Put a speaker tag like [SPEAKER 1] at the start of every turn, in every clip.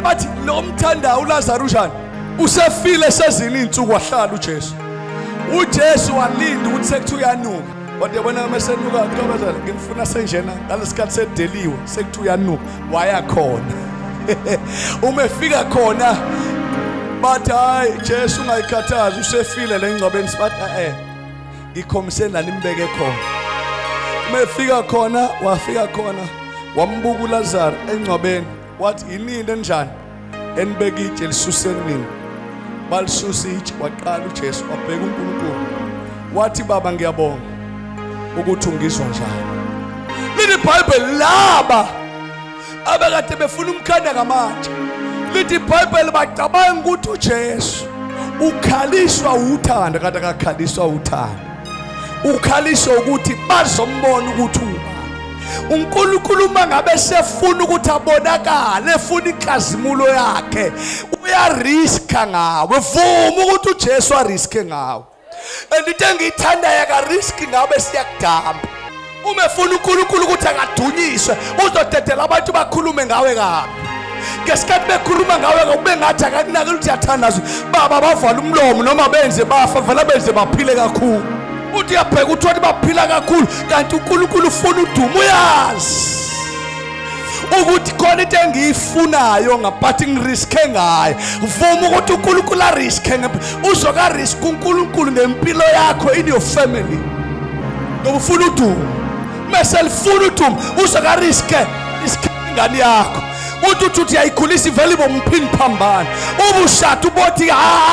[SPEAKER 1] bathi lo mthanda uLazarus njani usefile sezini insuku wahlala uJesu walinda ukuthi sekuthiwa uyanuka kodwa yabona mesenuka ngobazana ngimfuna senjena ngalesikhathi sedeliwe sekuthiwa uyanuka waya khona umefika khona bathi hayi Jesu ungayikhathazi usefile le ngcwabeni bathi ngikhomise la nimbeke khona umefika khona wafika khona wambuka uLazarus engcwabeni wathi yinini enjani enibeka itshe lisuseni nini balisusa itshe waqala uJesu wabheka uNkulunkulu wathi baba ngiyabonga ukuthi ungizwa njalo lithi iBhayibheli laba abakade befuna umkhanda ngamanje lithi iBhayibheli bacabanga ukuthi uJesu ukhaliswa uthando kade akakhaliswa uthando ukhaliswa ukuthi bazombona ukuthi uNkulunkulu mangabe sefuna ukuthi abonakale efuna inkazimulo yakhe uyariska ngawe vuma ukuthi uJesu ariske ngawe andithe ngithanda yaka risk ngabe siyakudamba uma efuna uNkulunkulu ukuthi akadunyiswe uzodedela abantu bakhulume ngawe kabi ngesikhathi bekhuluma ngawe kube ngathi akakunaki ukuthi uyathandazwa baba bavala umlomo noma benze bafa vela benze baphile kakhulu uthi uyabheka ukuthi baphila kakhulu kanti uNkulunkulu ufuna udumo uyazi ukuthi khona into engiyifunayo ngabathi ngiriske ngayo vuma ukuthi uNkulunkulu ariske uzoka risk uNkulunkulu ngempilo yakho in your family ngoba ufuna udumo mase lifuna udumo uzoka riske ingane yakho uthi uyayikhulisa ivele bomphini phambana ubushada ubothi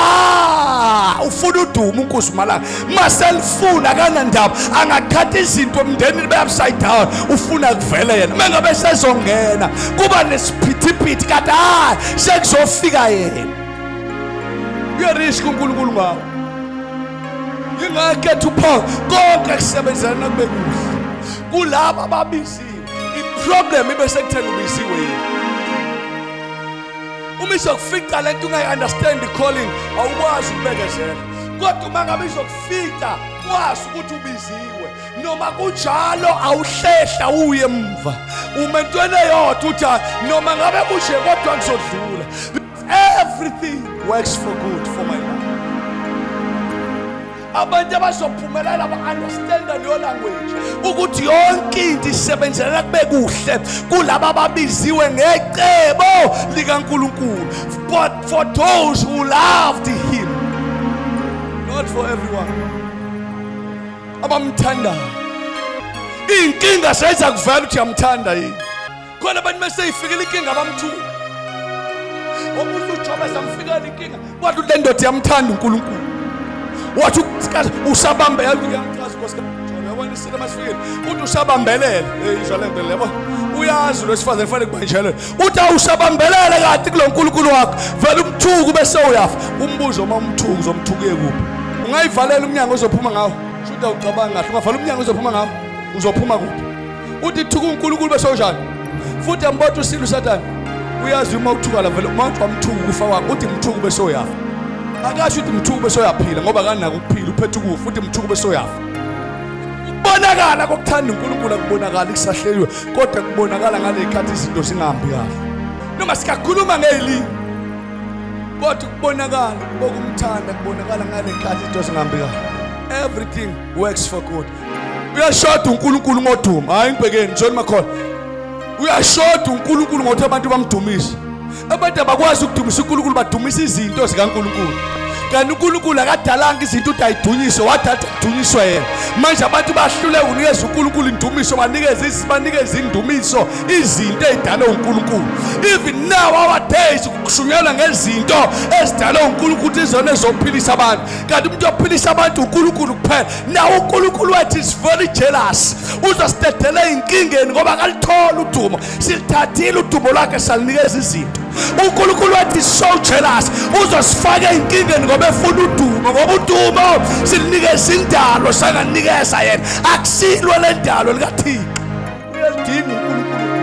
[SPEAKER 1] ufuna udumo uNkosi malanga maselifuna kanandaba angakhatha izinto emndenini be upside down ufuna kuvele yena mengabe sezongena kuba nesiphithiphithi kanti sekuzofika yena uyarisk uNkulunkulu ngawo ngingakhetha uphawu konke kusebenzelana kube kuhle kulabo ababiziwe iproblem ibe sekuthela ubisiwe yini uma izokufika lento ungayi-understand calling awukwazi ukubekezela kodwa uma ngabe izokufika wazi ukuthi ubiziwe noma kunjalo awuhlehla uye emva uma entweni eyodwa uthi noma ngabe kushe kodwa kuzodlula everything works for good for my life abantu abazophumelela ba-understanda leyo language ukuthi yonke into isebenzelela kube kuhle kulabo ababiziwe ngecebo likaNkulunkulu but for those who loved him not for everyone abamthandayo inkinga seyiza kuvela ukuthi uyamthanda yini khona abantu meseyifikile inkinga abamthula omuntu uJobe samfikela inkinga wathi le ndoda yamthanda uNkulunkulu wathi usabambela uyamchaza Nkosi yabona isile masifikile uthi usabambelele izwa le nto lebo uyazi lo sifazane kufanele kubanjelwe uthi awusabambelele kanti kulo uNkulunkulu wakho vele umthuku bese uyafa umbuzo uma umthuku uzomthukuye kuphi ungayivalela umnyango ozophuma ngawo shuthi awucabanga kahle ungavala umnyango ozophuma ngawo uzophuma kuphi uthi thuku uNkulunkulu bese unjani futhi ambotha usilo uSathane uyazi uma uthuka la vele uma wamthuku kufa wakho uthi mthuku bese uyafa akasho ukuthi mthuku bese uyaphila ngoba kanaka ukuphila uphethe ukufa futhi mthuku bese uyafa ukubonakala kokuthanda uNkulunkulu akubonakala kusahleliwe kodwa kubonakala ngale ikhathi izinto zingahambi kahle noma sikakhuluma ngezilimi kodwa kubonakala bokumthanda kubonakala ngale ikhathi izinto zingahambi kahle everything works for good uyashoda uNkulunkulu ngoduma hayi ngibhekeni John Makhona uyashoda uNkulunkulu ngokuthi abantu bamdumise abantu abakwazi ukudumisa uNkulunkulu badumisa izinto zikaNkulunkulu kanti uNkulunkulu akadalanga izinto ukuthi ayidunyiswe wadatha kudunyiswa yena manje abantu bahluleka unikeza uNkulunkulu indumiso banikeza indumiso izinto ezidalwe uNkulunkulu even now our days kushunyelwa ngezinto ezidalwe uNkulunkulu ukuthi izona ezophilisa abantu kanti umuntu ophilisa abantu uNkulunkulu kuphela nawo uNkulunkulu wethu is very jealous uzositedela inkingeni ngoba akalithola udumo silithathile udumo lwakhe salinikeza izinto uNkulunkulu wethu is so jealous uzosifaka inkingeni ngoba efuna udumo ngoba udumo silinikeza indalo sanganikeza yena akusilwe le ndalo likaThixo uyadinga uNkulunkulu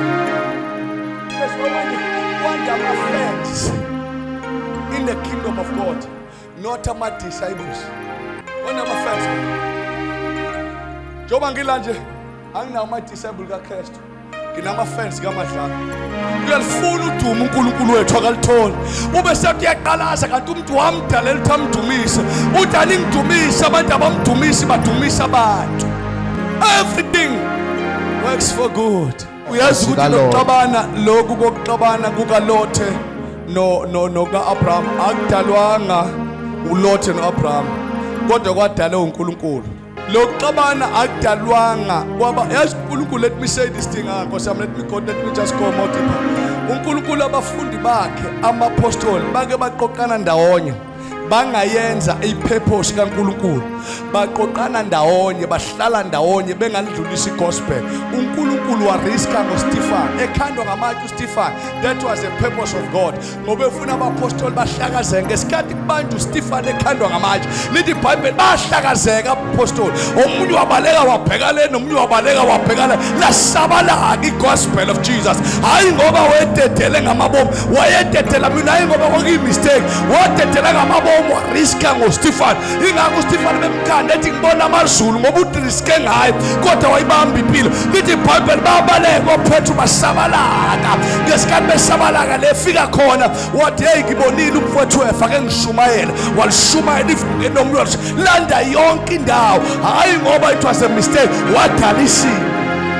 [SPEAKER 1] want our friends in the kingdom of God not my disciples one of my friends njoba ngila nje anginawo ama disciple kaKristu nginama-fans kaMadlala uyalifuna udumo uNkulunkulu wethu akalitholi ube sekuyaqalaza kanti umuntu wamdalela ukuthi amdumise uthi alingidumise abantu abamdumisi badumisa abantu everything works for good uyazi ukuthi lokuxabana lokhu kokuxabana kukaLothe noka-Abraham akudalwanga uLothe no-Abraham kodwa kwadala uNkulunkulu lokuxabana akudalwanga kwaba yazi uNkulunkulu let me say this thing let me just go more deeper uNkulunkulu abafundi bakhe ama-apostoli bake baqoqana ndawonye bangayenza ipurpose kaNkulunkulu baqoqana ndawonye bahlala ndawonye bengalidlulisa igospel uNkulunkulu wariska ngoStefan ekhandwa ngamatshe uStefan that was the purpose of God ngoba efuna abapostoli bahlakazeke ngesikhathi kubantu uStefan ekhandwa ngamatshe lithi iBhayibheli bahlakazeka abapostoli omunye wabaleka wabheka le nomunye wabaleka wabheka la lasabalaka igospel of Jesus hayi ngoba wededele ngamabomu wayededela mina hayi ngoba kwakuyimistake wadedela ngamabomu wariska ngoStefan ingakho uStefan bemkhanda ethi ngibona amazulu ngoba udriske ngayo kodwa wayibamba impilo lithi iBhayibheli babaleka ophethe basabalaka ngesikhathi besabalaka lefika khona wathi hey ngibonile umfowethu efa ke ngishumayela walishumayela ifuke nomlwazi landa yonke indawo hayi ngoba it was a mistake wadala isimo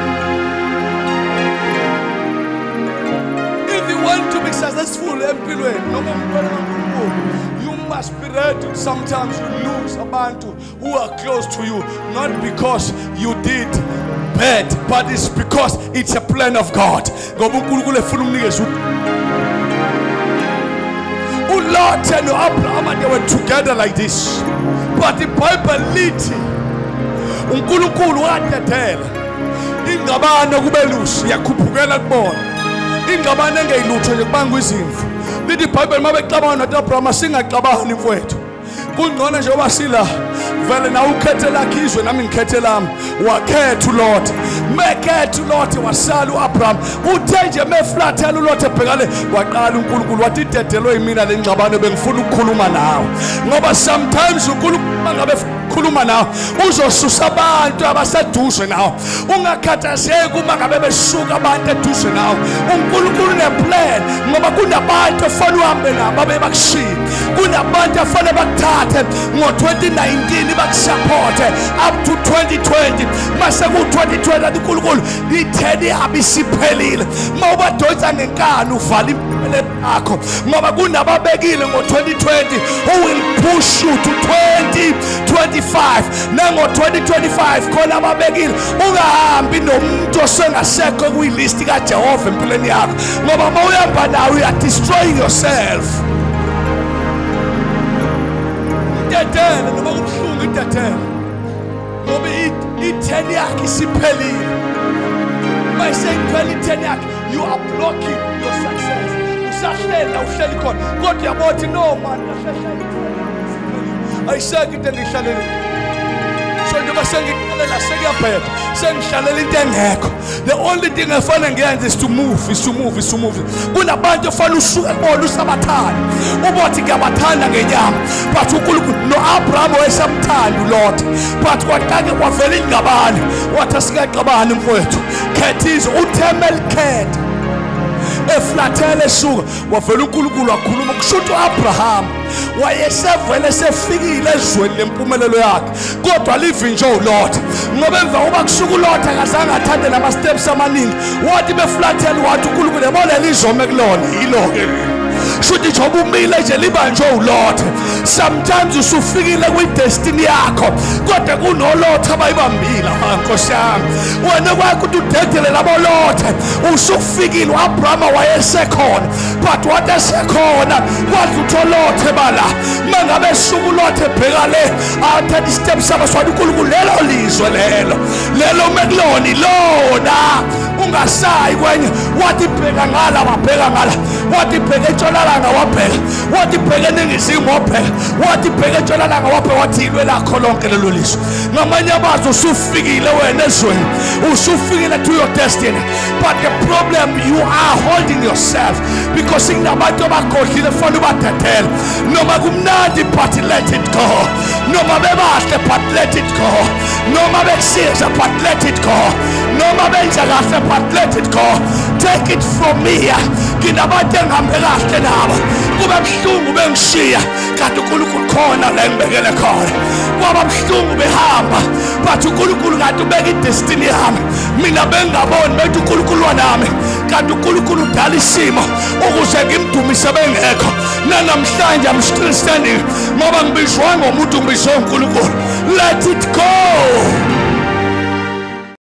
[SPEAKER 1] if you want to be successful empilweni noma umntwana kaNkulunkulu must be ready. Sometimes you lose abantu who are close to you, not because you did bad, but it's because it's a plan of God. Lot and Abraham and they were together like this, but the Bible leads uNkulunkulu wadedela ingabana kubelusi yakhuphukela kubona ingabana engeyilutho nje kubanga izimvu lithi iBhayibheli mabexabana noAbraham singaxabani mfowethu kungcono nje obasila vele na ukhethe lakhe izwe nami ngikhethe lami wakhetha uLothe mekhetha uLothe wasala uAbraham uthe nje meflathela uLothe ebhekale waqala uNkulunkulu wathi idedelwe yimina lengxabano bengifuna ukukhuluma nawe ngoba sometimes uNkulunkulu mangabe khuluma nawe uzosusa abantu abaseduze nawe ungakhathazeki uma ngabe besuka abantu eduze nawe uNkulunkulu neplan ngoba kunabantu efana uhambe nabo abebakushiya kunabantu efana bakuthathe ngo2019 bakusupport up to 2020 mase ku2020 uNkulunkulu itheni abisiphelile mawubadonsa ngenkani uvala impilo yakho ngoba kunababekile ngo2020 who will push you to 2025 nango 2025 khona ababekile ungahambi nomuntu osengasekho kuyilist kaJehova empilweni yakho ngoba mawuyamba nawe uya destroying yourself idedele noma kubuhlungu idedele ngoba itheni yakhe isiphelile mase iphela itheni yakhe you are blocking your success usahlela uhleli khona kodwa yabothi no man ayiseki into engihlalele so njengoba sengixolela sekuyabheda sengihlalela into engekho the only thing efana ngiyenze is to move kunabantu efana usuke bona usabathanda ubothi ngiyabathanda ngenyama but uNkulunkulu noAbraham wayesamthanda uLothe but kwaqake kwavela ingabani wathi asikaxabani mfowethu khethizo uThemel khetha eflathele esuka wavela uNkulunkulu wakhuluma kushuthi uAbraham wayesevele sefikile ezweni lempumelelo yakhe kodwa livinje uLothe ngoba emva kuba kusuka uLothe akazange athathe nama steps amaningi wathi beflathele wathi uNkulunkulu yabona lizome kulona yilo-ke shuthi njengoba umile nje libanjwe uLothe sometimes usufikile kwi-destiny yakho kodwa kunoLothe abayibambile nkosi yami wena kwakho ukuthi udedele labo Lothe usufikile uAbraham wayesekhona but wathi esekhona kwathi uTolothe bala mangabe suku uLothe ebheka le athatha isteps abaswathi uNkulunkulu lelo lizwe lelo mekulona ilona ungasayi kwenye wathi bheka ngala wabheka ngala wathi bheka entshonalanga wabheka wathi bheka eningizimu wabheka wathi bheka entshonalanga wabheka wathi ilwe lakho lonke lelo lizwe ngamanye amazwi usufikile wena ezweni usufikile to your destiny but the problem you are holding yourself because inabantu abakhohlile fana ubadedela noma kumnandi but let it go noma bebahle but let it go noma bekusiza but let it go noma benza kahle but let it go. Take it from me. Nginabantu engihambe kahle nabo kube buhlungu bengishiya kanti uNkulunkulu khona la engibekele khona. Kwaba buhlungu behamba but uNkulunkulu kanti ubeka idestiny yami. Mina bengaboni bethi uNkulunkulu wanami kanti uNkulunkulu udala isimo ukuze ngimdumise bengekho. Namhlanje I'm still standing ngoba ngibizwa ngomuntu ngibizwa uNkulunkulu. Let it go.